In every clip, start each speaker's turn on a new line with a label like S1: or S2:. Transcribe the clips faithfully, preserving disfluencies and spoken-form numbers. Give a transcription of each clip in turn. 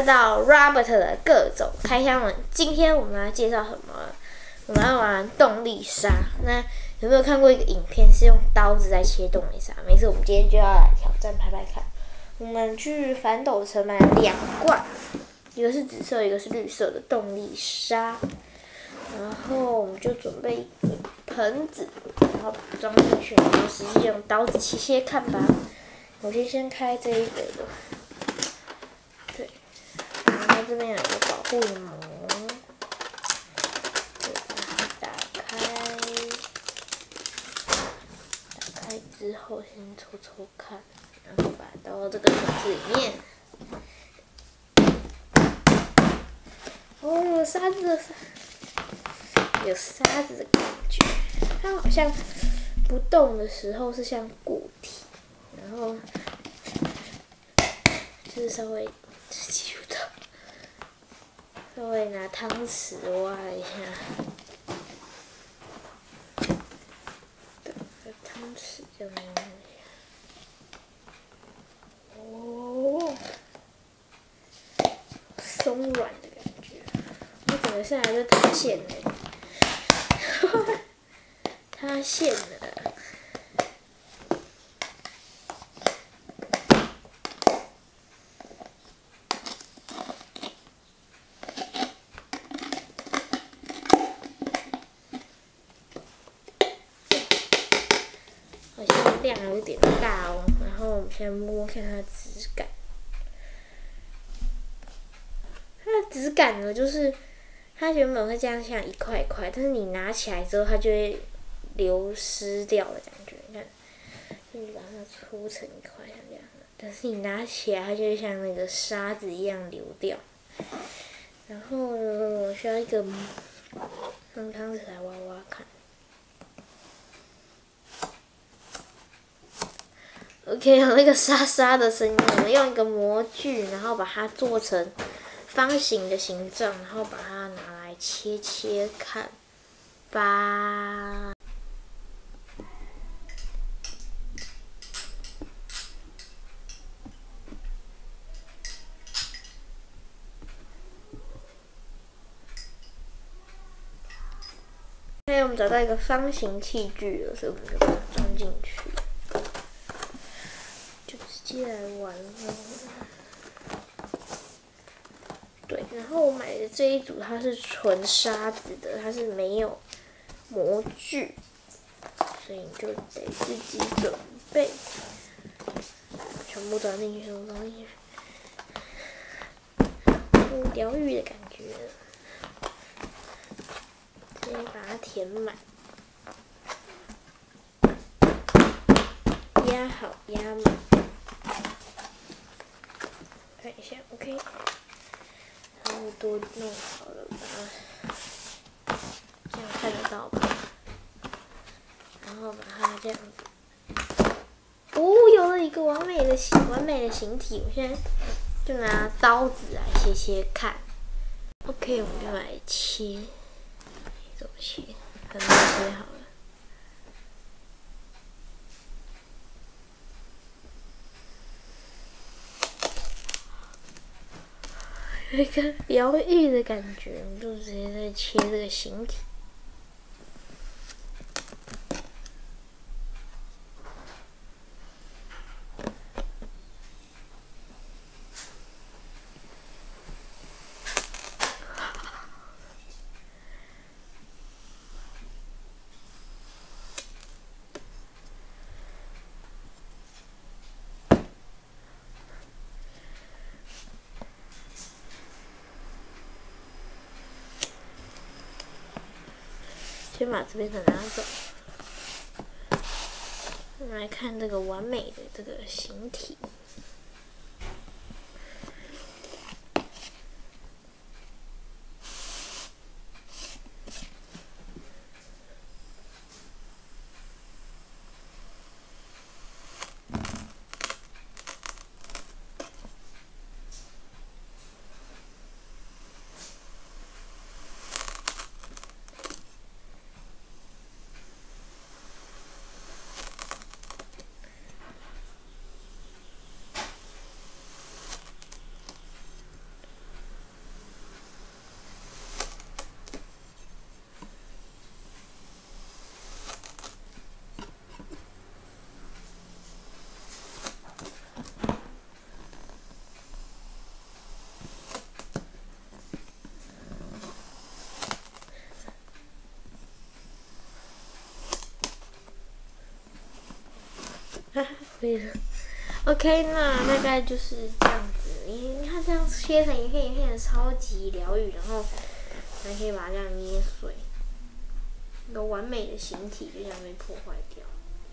S1: 到 Robert 的各种开箱文。今天我们来介绍什么？我们要玩动力沙。那有没有看过一个影片，是用刀子在切动力沙？没事，我们今天就要来挑战拍拍看。我们去反斗城买了两罐，一个是紫色，一个是绿色的动力沙。然后我们就准备一个盆子，然后把它装进去，然后实际用刀子切切看吧。我先先开这一个的，对，然后这边有一个保护膜，对，把它打开，打开之后先抽抽看，然后把它倒到这个盆子里面。哦，有沙子的沙，有沙子的感觉，它好像不动的时候是像固体。然后就是稍微记不到，稍微拿汤匙挖一下，对，汤匙这样挖一下，哦，松软的感觉，我整个下来就塌陷了，塌陷了。好像量有点大哦，然后我们先摸看它的质感。它的质感呢，就是它原本会这样像一块一块，但是你拿起来之后，它就会流失掉的感觉。你看，你把它搓成一块像这样，但是你拿起来，它就会像那个沙子一样流掉。然后呢，我需要一个用汤匙来挖挖看。OK， 有那个沙沙的声音。我们用一个模具，然后把它做成方形的形状，然后把它拿来切切看吧。现在我们找到一个方形器具了，所以我们就把它装进去。直接来玩了，对，然后我买的这一组它是纯沙子的，它是没有模具，所以你就得自己准备，全部装进去，全部装进去，有疗愈的感觉，直接把它填满，压好压满。看一下 ，OK， 差不多弄好了吧？这样看得到吧？然后把它这样子，哦，有了一个完美的形，完美的形体。我现在就拿刀子来切切看。OK， 我们就来切，怎么切？很难切好了。有一个疗愈的感觉，我们就直接在切这个形体。先把这边的拿走，我们来看这个完美的这个形体。 会了。OK， 那大概就是这样子。你你看这样切成一片一片的，超级疗愈，然后还可以把它这样捏碎，一个完美的形体就这样被破坏掉。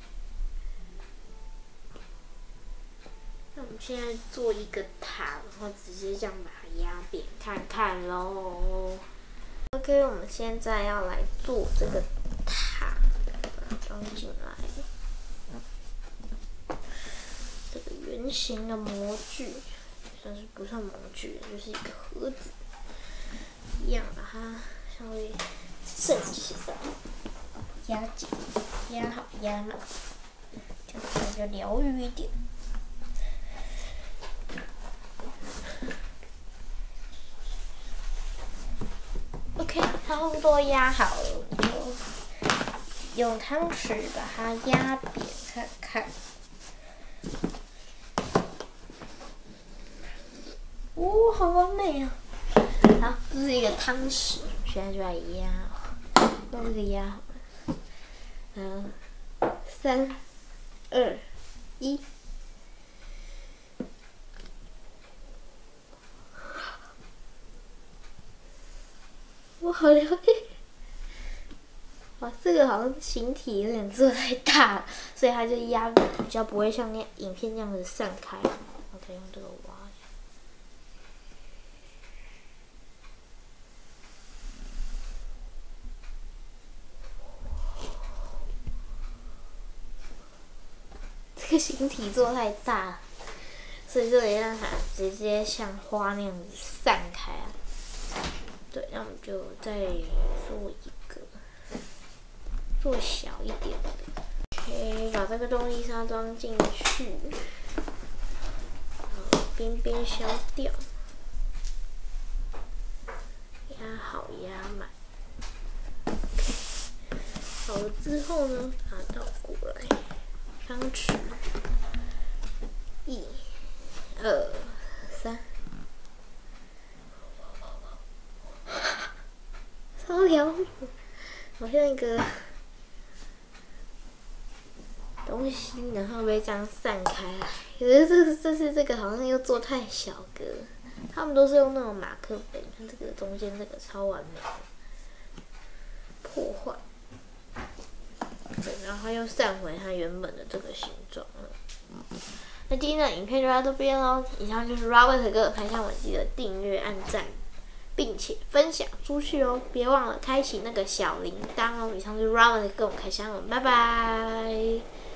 S1: 那我们现在做一个塔，然后直接这样把它压扁，看看咯。OK， 我们现在要来做这个塔，把它装进来。这个圆形的模具，算是不算模具，就是一个盒子，一样把它稍微正起来，压紧、压好、压满，这样子就疗愈一点。OK， 差不多压好了，我们就用汤匙把它压扁看看。哦，好完美啊！好，这是一个汤匙，现在就来压，用这个压好了。嗯，三、二、一。我好疗愈！哇，这个好像形体有点做太大了，所以它就压比较不会像那影片那样子散开。我可以用这个挖。这个形体做太大了，所以就得让它直接像花那样子散开啊。对，那我们就再做一个，做小一点的。OK， 把这个动力沙装进去，然后边边削掉，压好压满。好了之后呢，把它倒过来，汤匙，一、二、三。超疗愈，好像一个东西，然后被这样散开来。可是这这次这个好像又做太小格，他们都是用那种马克杯，看这个中间这个超完美的破坏，对，然后它又散回它原本的这个形状了。那今天的影片就到这边喽，以上就是 Robert 哥的开箱文，记得订阅、按赞。并且分享出去哦，别忘了开启那个小铃铛哦。以上就是 Robert 跟我开箱了，拜拜。